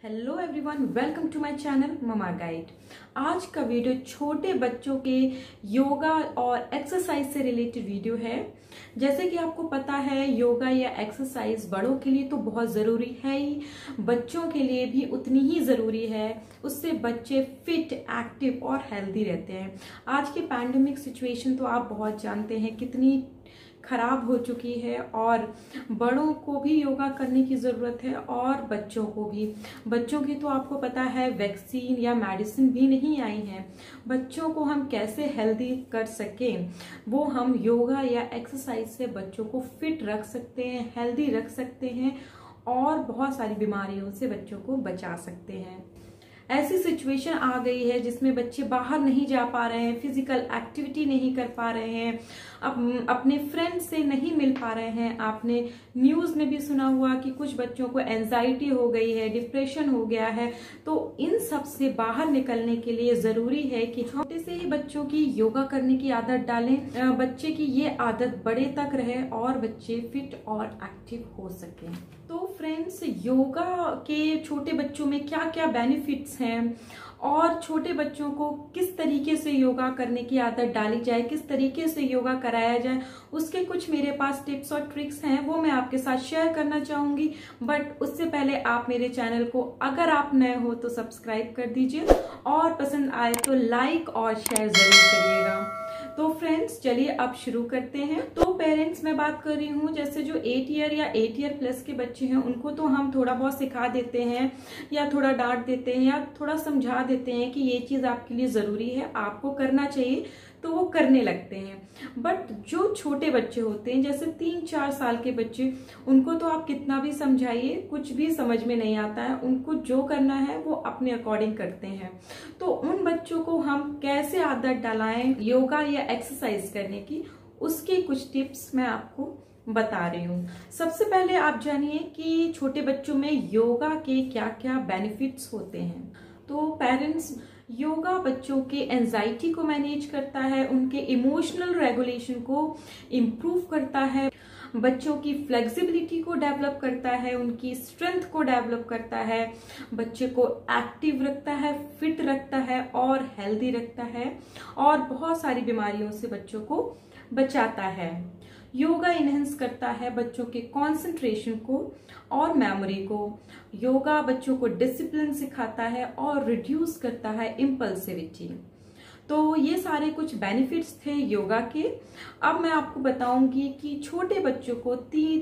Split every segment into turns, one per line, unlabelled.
Hello everyone, welcome to my channel mama guide. आज का video छोटे बच्चों के योगा और एक्सरसाइज से रिलेटेड वीडियो है। जैसे कि आपको पता है, योगा या एक्सरसाइज बड़ों के लिए तो बहुत ज़रूरी है ही, बच्चों के लिए भी उतनी ही ज़रूरी है। उससे बच्चे फिट, एक्टिव और हेल्दी रहते हैं। आज के पैंडेमिक सिचुएशन तो आप बहुत जानते हैं कितनी खराब हो चुकी है, और बड़ों को भी योगा करने की ज़रूरत है और बच्चों को भी। बच्चों की तो आपको पता है वैक्सीन या मेडिसिन भी नहीं आई है। बच्चों को हम कैसे हेल्दी कर सकें, वो हम योगा या एक्सरसाइज से बच्चों को फिट रख सकते हैं, हेल्दी रख सकते हैं और बहुत सारी बीमारियों से बच्चों को बचा सकते हैं। ऐसी सिचुएशन आ गई है जिसमें बच्चे बाहर नहीं जा पा रहे हैं, फिजिकल एक्टिविटी नहीं कर पा रहे हैं, अपने फ्रेंड्स से नहीं मिल पा रहे हैं। आपने न्यूज़ में भी सुना हुआ कि कुछ बच्चों को एंजाइटी हो गई है, डिप्रेशन हो गया है। तो इन सब से बाहर निकलने के लिए ज़रूरी है कि छोटे से ही बच्चों की योगा करने की आदत डालें, बच्चे की ये आदत बड़े तक रहे और बच्चे फिट और एक्टिव हो सकें। तो फ्रेंड्स, योगा के छोटे बच्चों में क्या क्या बेनिफिट्स हैं और छोटे बच्चों को किस तरीके से योगा करने की आदत डाली जाए, किस तरीके से योगा कराया जाए, उसके कुछ मेरे पास टिप्स और ट्रिक्स हैं, वो मैं आपके साथ शेयर करना चाहूंगी। बट उससे पहले आप मेरे चैनल को, अगर आप नए हो तो सब्सक्राइब कर दीजिए और पसंद आए तो लाइक और शेयर जरूर करिएगा। तो फ्रेंड्स, चलिए अब शुरू करते हैं। तो पेरेंट्स, मैं बात कर रही हूँ, जैसे जो 8 ईयर या 8 ईयर प्लस के बच्चे हैं, उनको तो हम थोड़ा बहुत सिखा देते हैं या थोड़ा डांट देते हैं या थोड़ा समझा देते हैं कि ये चीज़ आपके लिए ज़रूरी है, आपको करना चाहिए, तो वो करने लगते हैं। बट जो छोटे बच्चे होते हैं, जैसे 3-4 साल के बच्चे, उनको तो आप कितना भी समझाइए, कुछ भी समझ में नहीं आता है। उनको जो करना है वो अपने अकॉर्डिंग करते हैं। तो उन बच्चों को हम कैसे आदत डालाएं योगा या एक्सरसाइज करने की, उसकी कुछ टिप्स मैं आपको बता रही हूँ। सबसे पहले आप जानिए कि छोटे बच्चों में योगा के क्या क्या बेनिफिट्स होते हैं। तो पेरेंट्स, योगा बच्चों के एंजाइटी को मैनेज करता है, उनके इमोशनल रेगुलेशन को इम्प्रूव करता है, बच्चों की फ्लेक्सिबिलिटी को डेवलप करता है, उनकी स्ट्रेंथ को डेवलप करता है, बच्चे को एक्टिव रखता है, फिट रखता है और हेल्दी रखता है, और बहुत सारी बीमारियों से बच्चों को बचाता है। योगा इनहेंस करता है बच्चों के कंसंट्रेशन को और मेमोरी को। योगा बच्चों को डिसिप्लिन सिखाता है और रिड्यूस करता है इम्पल्सिविटी। तो ये सारे कुछ बेनिफिट्स थे योगा के। अब मैं आपको बताऊंगी कि छोटे बच्चों को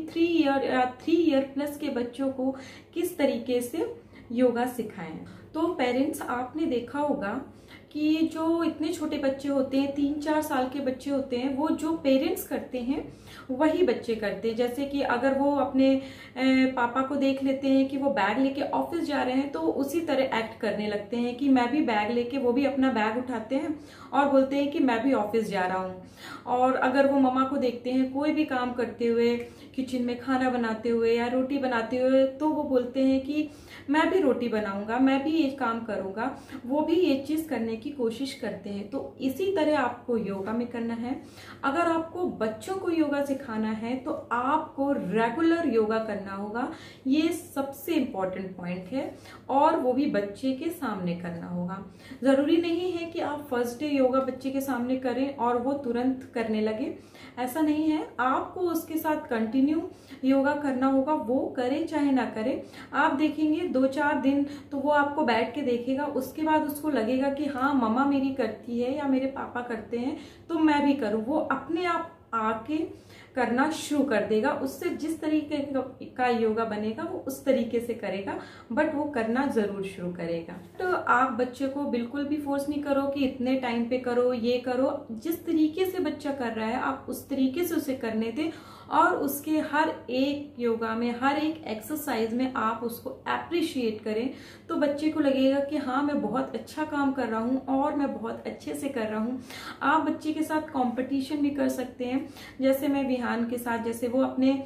3 ईयर प्लस के बच्चों को किस तरीके से योगा सिखाएं। तो पेरेंट्स, आपने देखा होगा कि जो इतने छोटे बच्चे होते हैं, 3-4 साल के बच्चे होते हैं, वो जो पेरेंट्स करते हैं वही बच्चे करते हैं। जैसे कि अगर वो अपने पापा को देख लेते हैं कि वो बैग लेके ऑफिस जा रहे हैं, तो उसी तरह एक्ट करने लगते हैं कि मैं भी बैग लेके, वो भी अपना बैग उठाते हैं और बोलते हैं कि मैं भी ऑफिस जा रहा हूँ। और अगर वो मम्मा को देखते हैं कोई भी काम करते हुए, किचन में खाना बनाते हुए या रोटी बनाते हुए, तो वो बोलते हैं कि मैं भी रोटी बनाऊंगा, मैं भी ये काम करूंगा। वो भी ये चीज करने की कोशिश करते हैं। तो इसी तरह आपको योगा में करना है। अगर आपको बच्चों को योगा सिखाना है तो आपको रेगुलर योगा करना होगा। ये सबसे इम्पोर्टेंट पॉइंट है, और वो भी बच्चे के सामने करना होगा। जरूरी नहीं है कि आप फर्स्ट डे योगा बच्चे के सामने करें और वो तुरंत करने लगे, ऐसा नहीं है। आपको उसके साथ कंटिन्यू योगा करना होगा, वो करे चाहे ना करे। आप देखेंगे 2-4 दिन तो वो आपको बैठ के देखेगा, उसके बाद उसको लगेगा कि हाँ, मम्मा मेरी करती है या मेरे पापा करते हैं तो मैं भी करूँ। वो अपने आप आके करना शुरू कर देगा। उससे जिस तरीके का योगा बनेगा वो उस तरीके से करेगा, बट वो करना जरूर शुरू करेगा। तो आप बच्चे को बिल्कुल भी फोर्स नहीं करो कि इतने टाइम पे करो, ये करो। जिस तरीके से बच्चा कर रहा है आप उस तरीके से उसे करने दें, और उसके हर एक योगा में, हर एक एक्सरसाइज में आप उसको एप्रिशिएट करें। तो बच्चे को लगेगा कि हाँ, मैं बहुत अच्छा काम कर रहा हूँ और मैं बहुत अच्छे से कर रहा हूँ। आप बच्चे के साथ कंपटीशन भी कर सकते हैं। जैसे मैं विहान के साथ, जैसे वो अपने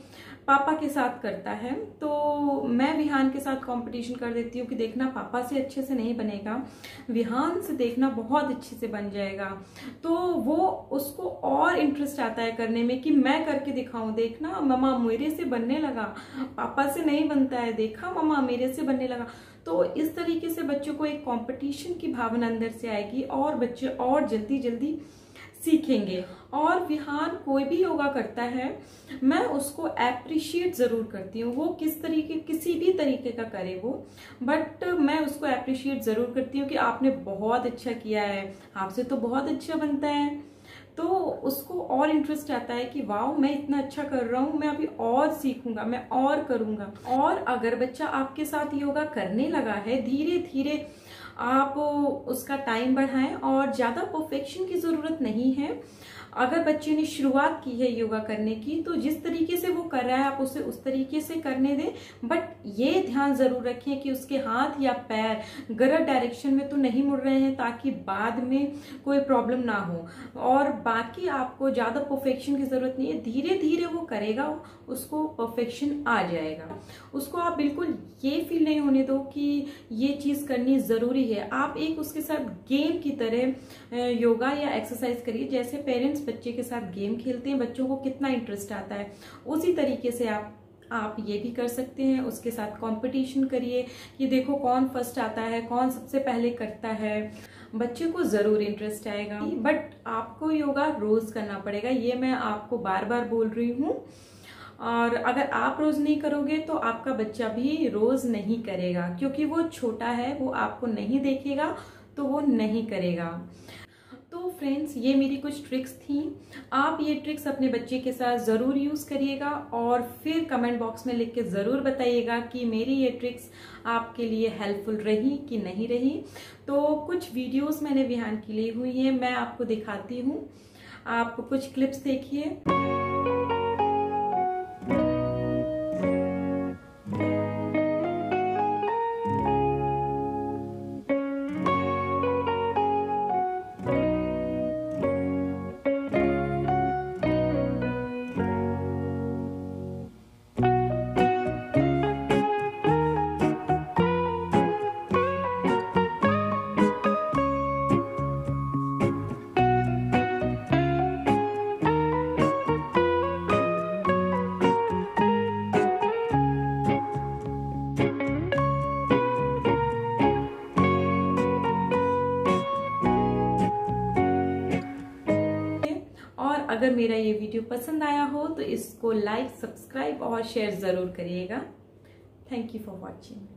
पापा के साथ करता है, तो मैं विहान के साथ कंपटीशन कर देती हूँ कि देखना पापा से अच्छे से नहीं बनेगा, विहान से देखना बहुत अच्छे से बन जाएगा। तो वो उसको और इंटरेस्ट आता है करने में कि मैं करके दिखाऊं, देखना मम्मा मेरे से बनने लगा, पापा से नहीं बनता है, देखा मम्मा मेरे से बनने लगा। तो इस तरीके से बच्चों को एक कंपटीशन की भावना अंदर से आएगी और बच्चे और जल्दी जल्दी सीखेंगे। और विहान कोई भी योगा करता है मैं उसको एप्रिशिएट जरूर करती हूँ, वो किसी भी तरीके का करे वो, बट मैं उसको एप्रिशिएट जरूर करती हूँ कि आपने बहुत अच्छा किया है, आपसे तो बहुत अच्छा बनता है। तो उसको और इंटरेस्ट आता है कि वाओ मैं इतना अच्छा कर रहा हूँ, मैं अभी और सीखूंगा, मैं और करूंगा। और अगर बच्चा आपके साथ योगा करने लगा है, धीरे धीरे आप उसका टाइम बढ़ाएं और ज्यादा परफेक्शन की जरूरत नहीं है। अगर बच्चे ने शुरुआत की है योगा करने की तो जिस तरीके से वो कर रहा है आप उसे उस तरीके से करने दें, बट ये ध्यान जरूर रखें कि उसके हाथ या पैर गलत डायरेक्शन में तो नहीं मुड़ रहे हैं ताकि बाद में कोई प्रॉब्लम ना हो। और बाकी आपको ज्यादा परफेक्शन की जरूरत नहीं है, धीरे धीरे वो करेगा, उसको परफेक्शन आ जाएगा। उसको आप बिल्कुल ये फील नहीं होने दो कि ये चीज करनी जरूरी है। आप एक उसके साथ गेम की तरह योगा या एक्सरसाइज करिए, जैसे पेरेंट्स बच्चे के साथ गेम खेलते हैं, बच्चों को कितना इंटरेस्ट आता है उसी तरीके से आप ये भी कर सकते हैं। उसके साथ कंपटीशन करिए कि देखो कौन फर्स्ट आता है, कौन सबसे पहले करता है, बच्चे को जरूर इंटरेस्ट आएगा। बट आपको योगा रोज करना पड़ेगा, ये मैं आपको बार बार बोल रही हूँ। और अगर आप रोज नहीं करोगे तो आपका बच्चा भी रोज नहीं करेगा, क्योंकि वो छोटा है, वो आपको नहीं देखेगा तो वो नहीं करेगा। तो फ्रेंड्स ये मेरी कुछ ट्रिक्स थी, आप ये ट्रिक्स अपने बच्चे के साथ ज़रूर यूज़ करिएगा और फिर कमेंट बॉक्स में लिख के ज़रूर बताइएगा कि मेरी ये ट्रिक्स आपके लिए हेल्पफुल रही कि नहीं रही। तो कुछ वीडियोस मैंने विहान की ली हुई हैं, मैं आपको दिखाती हूँ, आप कुछ क्लिप्स देखिए। अगर मेरा ये वीडियो पसंद आया हो तो इसको लाइक, सब्सक्राइब और शेयर जरूर करिएगा। Thank you for watching.